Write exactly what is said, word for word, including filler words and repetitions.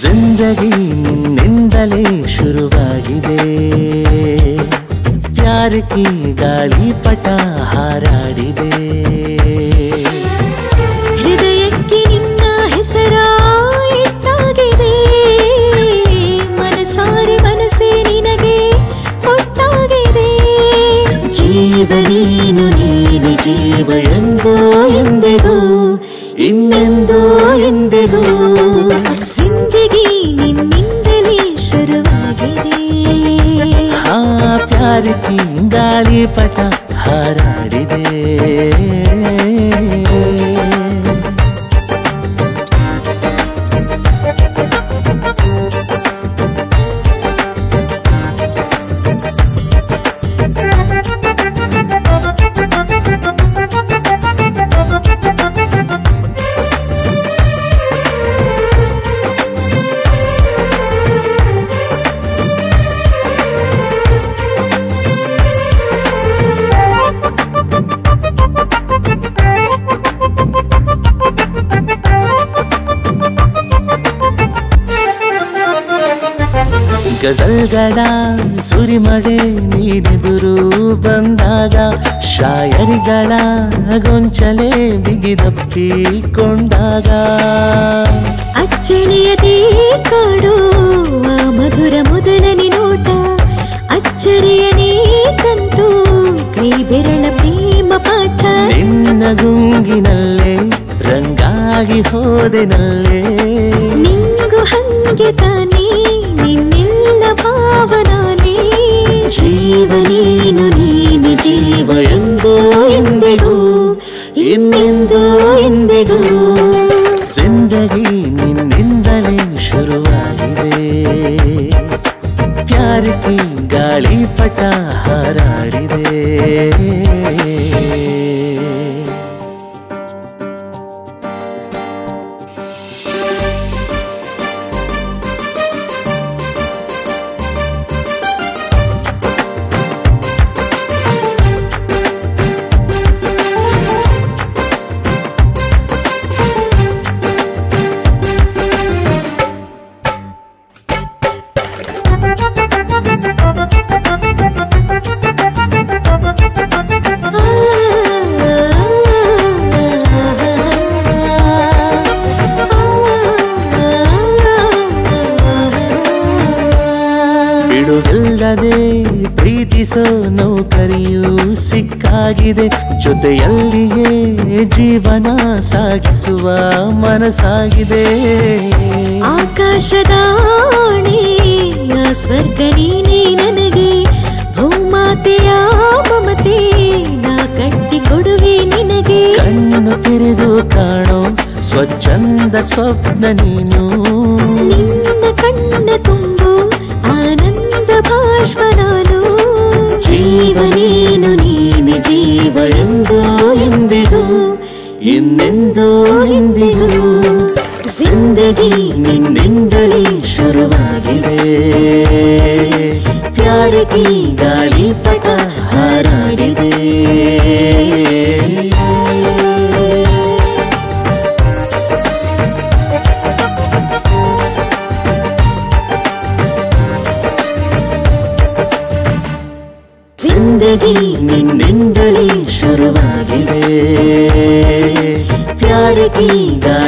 ಜಿಂದಗಿ ನಿನ್ನಿಂದಲೇ ಶುರುವಾಗಿದೆ ಪ್ಯಾರ್ ಕಿ ಗಾಳಿಪಟ ಹಾರಾಡಿದೆ ಹೃದಯಕ್ಕೆ ನಿನ್ನ ಹೆಸರ ಇಟ್ಟಾಗಿದೆ ಮನಸಾರೆ ಮನಸ್ಸೇ ನಿನಗೆ ಕೊಟ್ಟಾಗಿದೆ ಜೀವ ನೀನು ನೀನು ಜೀವ ಎಂದೋ ಎಂದೆಗೂ ಇನ್ನೆಂದೋ ಎಂದೆಗೂ ಜಿಂದಗಿ ನಿನ್ನಿಂದಲೇ ಶುರುವಾಗಿದೆ ಹಾ ಪ್ಯಾರ್ ಕಿ ಗಾಳಿಪಟ ಹಾರಾಡಿದೆ ಗಜಲ್ಗಳ ಸುರಿಮಳೆ ನೀನೆದುರು ಬಂದಾಗ ಶಾಯರಿಗಳ ಗೊಂಚಲೆ ಬಿಗಿದಪ್ಪಿಕೊಂಡಾಗ ಅಚ್ಚಳಿಯದೇ ಕಾಡು ಆ ಮಧುರ ಮೊದಲನೇ ನೋಟ ಅಚ್ಚರಿಯನೇ ಕಂತು ಕೈ ಬೆರಳ ಪ್ರೇಮ ಪಾಠ ನಿನ್ನ ಗುಂಗಿನಲ್ಲೇ ರಂಗಾಗಿ ಹೋದೆನಲ್ಲೇ ನಿಂಗು ಹಂಗೆ ತಾನೇ ನಿನ್ನೆಲ್ಲ ಭಾವನಾನೇ ಜೀವ ನೀನು ನೀನು ಜೀವ ಎಂದೋ ಎಂದೆಗೂ ಇನ್ನೆಂದೋ ಎಂದೆಗೂ ಜಿಂದಗಿ ನಿನ್ನಿಂದಲೇ ಶುರುವಾಗಿದೆ ಪ್ಯಾರ್ ಕಿ ಗಾಳಿಪಟ ಹಾರಾಡಿದೆ ಬಿಡುವಿಲ್ಲದೆ ಪ್ರೀತಿಸೋ ನೌಕರಿಯೂ ಸಿಕ್ಕಾಗಿದೆ ಜೊತೆಯಲ್ಲಿಯೇ ಜೀವನ ಸಾಗಿಸುವ ಮನಸ್ಸಾಗಿದೆ ಆಕಾಶದಾಣಿ ಸ್ವರ್ಗ ನೀನೇ ನನಗೆ ಭೂಮಾತೆಯ ಮಮತೆ ನಾ ಕಟ್ಟಿ ಕೊಡುವೆ ನಿನಗೆ ಕಣ್ಣು ತೆರೆದು ಕಾಣೋ ಸ್ವಚ್ಛಂದ ಸ್ವಪ್ನ ನೀನು ನಿನ್ನ ಕಣ್ಣ ತುಂಬು ಆನಂದ ಭಾಷ್ಪ ನಾನು ಜೀವ ನೀನು ನೀನು ಜೀವ ಎಂದೋ ಎಂದೆಗೂ ಇನ್ನೆಂದೋ ಎಂದೆಗೂ ಜಿಂದಗಿ ನಿನ್ನಿಂದಲೇ ಶುರುವಾಗಿದೆ ಪ್ಯಾರ್ ಕಿ ಗಾಳಿಪಟ ಹಾರಾಡಿದೆ ಜಿಂದಗಿ ನಿನ್ನಿಂದಲೇ ಶುರುವಾಗಿದೆ ಪ್ಯಾರ್ ಕಿ